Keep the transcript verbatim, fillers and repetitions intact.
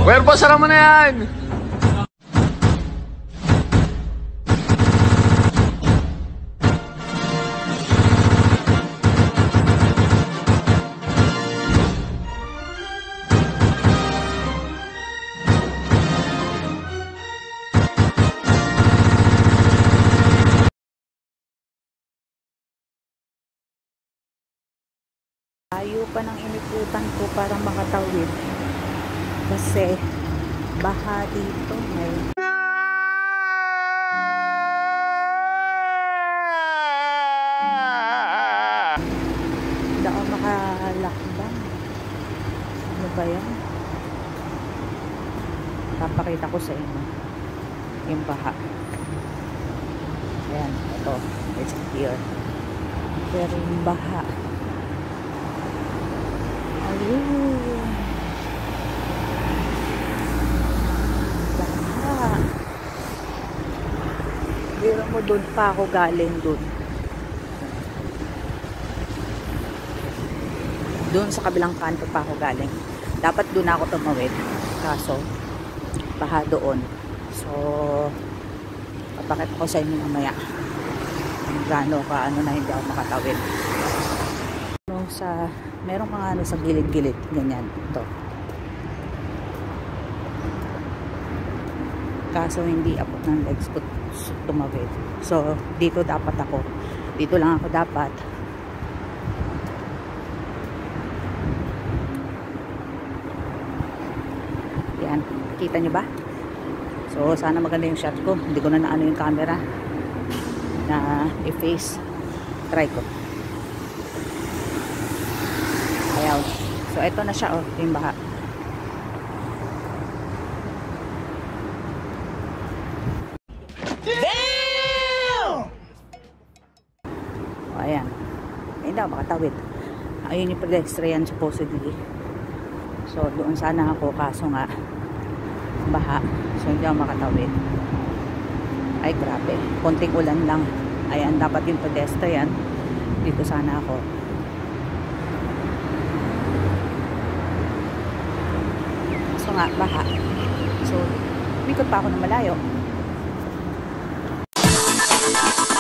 Werpo, sara mo na yan! Ayaw pa ng iniputan ko para makatawid kasi baha dito. May hindi ako makalakbang. Ano ba yan? Papakita ko sa inyo yung baha. Ayan, ito. It's here. Pero yung baha, ayun, baha. Biro mo, doon pa ako galing doon. Doon sa kabilang kanto pa ako galing. Dapat doon ako tumawid. Kaso, baha doon. So, papakita ko sa inyo mamaya kung gaano ka ano na hindi ako makatawid. Sa merong mga ano sa gilid-gilid ganyan ito, kaso hindi abot ng legs ko tumawid. So dito dapat ako dito lang ako dapat. Yan, kita nyo ba? So sana maganda yung shot ko. Hindi ko na naano yung camera na i-face. Try ko. Ayaw. So, ito na siya, oh, yung baha. Damn! O, ayan. Hindi ako makatawid. Ayun yung pedestrian supposedly. So, doon sana ako, kaso nga, baha. So, hindi ako makatawid. Ay, grabe. Konting ulan lang. Ayan, dapat yung pedestrian. Dito sana ako. Nga baha. So, ikot pa ako ng malayo.